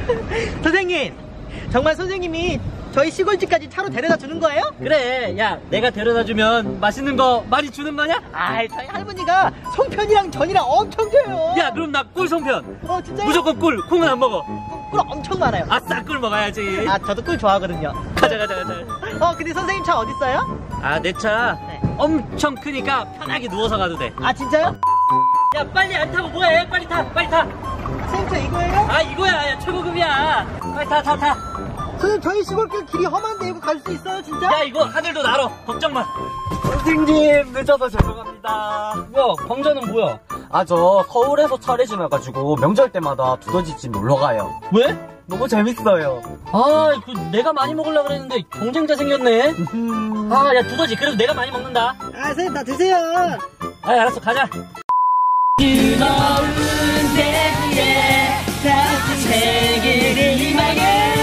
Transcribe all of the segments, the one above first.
선생님, 정말 선생님이 저희 시골집까지 차로 데려다 주는 거예요? 그래, 야, 내가 데려다 주면 맛있는 거 많이 주는 거냐? 아이, 저희 할머니가 송편이랑 전이랑 엄청 줘요. 야, 그럼 나 꿀 송편. 진짜요? 무조건 꿀. 콩은 안 먹어. 꿀 엄청 많아요. 아싸, 꿀 먹어야지. 아, 저도 꿀 좋아하거든요. 가자. 근데 선생님 차 어딨어요? 아, 내 차 네. 엄청 크니까 편하게 누워서 가도 돼. 아, 진짜요? 야, 빨리 안 타고 뭐해? 빨리 타. 선생님, 저 이거예요? 아, 이거야. 야, 최고급이야. 빨리 타. 선생님, 저희 시골길 길이 험한데 이거 갈 수 있어요, 진짜? 야, 이거 하늘도 날어. 걱정 마. 선생님, 늦어서 죄송합니다. 뭐야, 광자는 뭐야? 아, 저 서울에서 차례지나가지고 명절 때마다 두더지집 놀러가요. 왜? 너무 재밌어요. 아, 내가 많이 먹으려고 그랬는데 경쟁자 생겼네. 아, 야, 두더지. 그래도 내가 많이 먹는다. 아, 선생님, 다 드세요. 아, 알았어, 가자. 뜨거운 대기에 다시 세계를 희망해.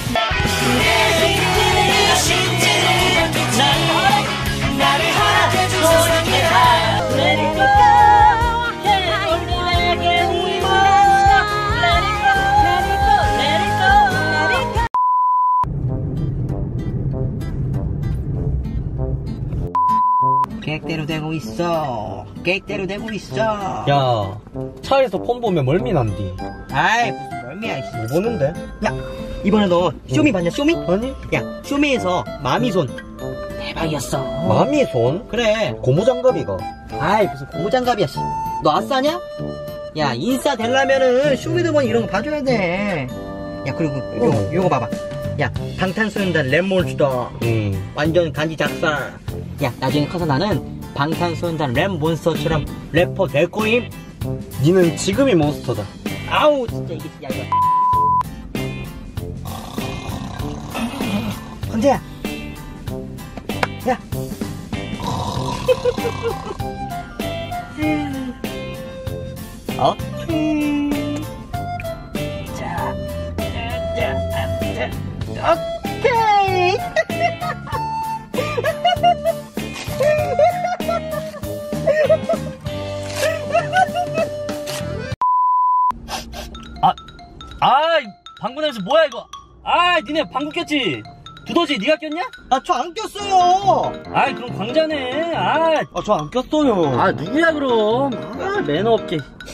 나를 하나 보여주라. Let it go. 계획대로 되고 있어. 계획대로 되고 있어. 야, 차에서 폰 보면 멀미 난디. 아이, 무슨 멀미야, 이씨. 뭐 보는데? 야, 이번에 너 쇼미 봤냐, 쇼미? 아니? 야, 쇼미에서 마미손 대박이었어. 마미손? 그래. 고무장갑이가. 아이, 무슨 고무장갑이야, 씨. 너 아싸냐? 야, 인싸 되려면은 쇼미더머니 이런 거 봐줘야 돼. 야, 그리고 요거 봐봐. 야, 방탄소년단 랩몬스터. 완전 간지 작살. 야, 나중에 커서 나는 방탄소년단 랩몬스터처럼 래퍼 될 거임. 니는 지금이 몬스터다. 아우, 진짜 이게 야, 이거. 언제야? 야. 자, 오케이. 방구 냄새 뭐야 이거? 아, 니네 방구 꼈지? 두더지 니가 꼈냐? 아, 저 안 꼈어요. 아이, 그럼 광자네. 저 안 꼈어요. 아, 누구야 그럼? 아, 매너 없게.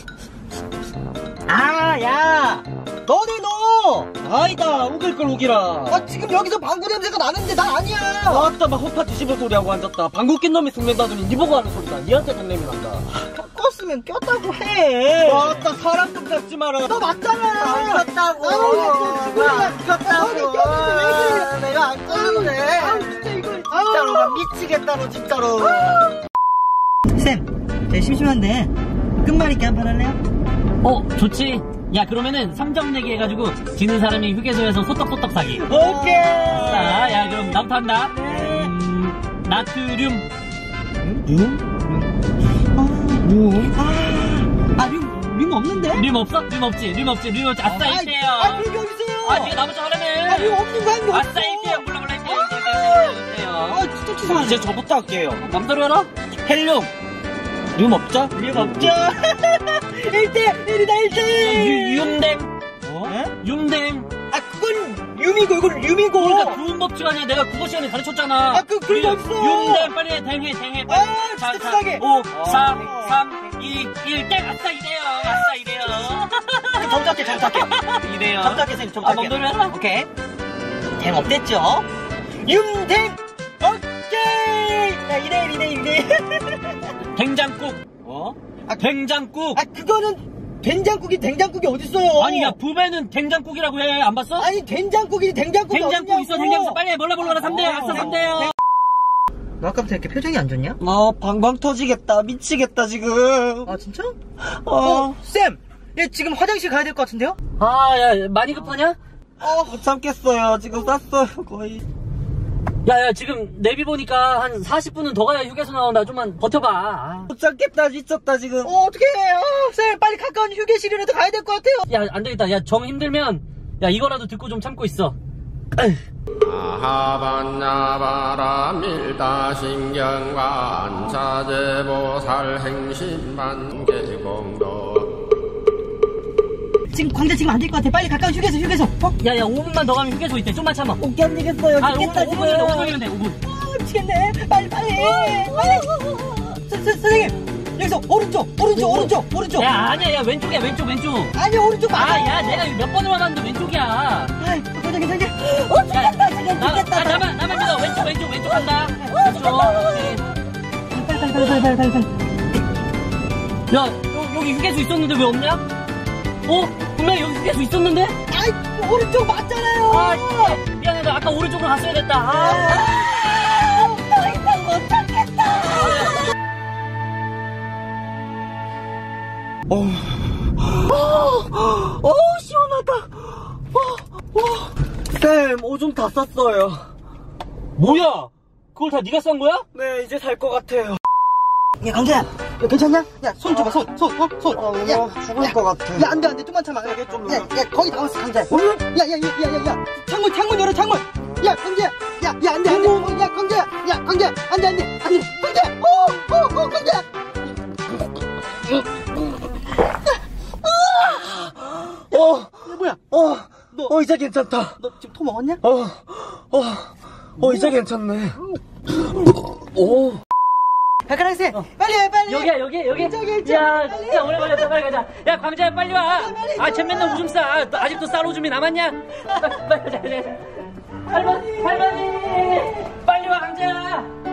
아, 야, 너네 너. 아이다, 우길 걸 우기라. 아, 지금 여기서 방구 냄새가 나는데 나 아니야. 아따, 막 호파 뒤집어 소리하고 앉았다. 방구 낀 놈이 숙면다더니 니 보고 하는 소리다. 니한테 동냄이 난다. 꼈으면 꼈다고 해. 아따, 사람 좀 잡지 마라. 너 맞잖아. 안 꼈다고. 안 꼈다고. 내가 안 꼈는데. 아우, 진짜 이거. 진짜로 나 미치겠다, 너 진짜로. 쌤, 제 심심한데 끝말잇기 한 판 할래요? 좋지. 야, 그러면은 3점 내기 해가지고 지는 사람이 휴게소에서 소떡소떡 사기. 오케이. 야, 그럼 나부터 한다. 나트륨. 륨 없는데? 륨 없어? 륨 없지. 아싸, 1대요. 그게 어딨어요? 아, 네가 나부터 하라며. 륨 없는 거 아니야? 아싸, 1대요. 몰라, 1대요. 진짜 치사하네. 이제 저부터 할게요. 맘대로 해라. 헬륨. 륨 없죠? 륨 없죠? 1대1이다 1대1. 윰댕. 윰댕. 아, 그건 륨이고 이건 륨이고. 그러니까 구분 법칙 아니야. 내가 국어 시간에 가르쳤잖아. 그런 거 없어. 윰댕 빨리 해. 댕해. 진짜 치사하게. 5, 4, 3, 2, 1, 땡. 아싸, 이래요. 점잡게. 이래요. 점잡게 쌤, 점잡게. 아, 맘대로 해라. 오케이. 댕 없댔죠? 륨댕. 오케이. 야, 2대1. 된장국. 된장국. 아, 그거는 된장국이 어딨어요? 아니, 야, 부배는 된장국이라고 해. 안 봤어? 아니, 된장국이 된장국 있어. 된장국 빨리 해. 몰라. 3대요. 아싸, 3대요. 너 아까부터 이렇게 표정이 안 좋냐? 방광 터지겠다. 미치겠다, 지금. 아, 진짜? 쌤! 얘 지금 화장실 가야 될 것 같은데요? 아, 야, 많이 급하냐? 못 참겠어요. 지금 쌌어요, 거의. 야, 지금 내비 보니까 한 40분은 더 가야 휴게소 나온다. 좀만 버텨봐. 못 참겠다, 미쳤다, 지금. 어떡해. 쌤, 빨리 가까운 휴게실이라도 가야 될 것 같아요. 야, 안 되겠다. 야, 정 힘들면, 야, 이거라도 듣고 좀 참고 있어. 아하반야바라 밀다신경관 자제보살 행심만 개공도 지금 광자 지금 안 될 것 같아. 빨리 가까운 휴게소. 야야 5분만 더 가면 휴게소 있대. 좀만 참아. 오케이, 안 되겠어요. 죽겠다, 지금. 5분이면 돼 5분. 미치겠네. 빨리. 선생님, 여기서 오른쪽. 야 아니야 야 왼쪽이야 왼쪽. 아니, 오른쪽 맞아. 아야 내가 몇 번을 와봤는데 왼쪽이야. 아이, 괜찮아. 죽겠다. 나만 믿어. 왼쪽 간다. 빨리. 야 여기 휴게소 있었는데 왜 없냐? 분명히 여기 휴게소 있었는데? 아이, 오른쪽 맞잖아요. 미안해. 아까 오른쪽으로 갔어야 됐다. 더 이상 못 참겠다. 시원하다. 쌤, 오줌 다 쌌어요. 뭐야? 그걸 다 네가 싼 거야? 네, 이제 살 것 같아요. 야, 강재야, 야, 괜찮냐? 야, 손 줘봐, 손. 야, 죽을 것 같아. 야, 안 돼, 좀만 참아. 야, 거의 다 왔어, 강재. 야, 창문 열어, 창문. 야, 강재야, 야, 안 돼. 야, 강재야, 안 돼. 강재, 강재야. 뭐야? 이제 괜찮다. 너 지금 토 먹었냐? 이제 괜찮네. 백가랑 쌤, 빨리 해. 여기야. 저기. 야, 진짜 오래 걸렸다. 빨리 가자. 야, 광재야, 빨리 와. 쟤 맨날 오줌 싸. 너 아직도 쌀 오줌이 남았냐? 빨리 가자. 할머니. 빨리 와, 광재야.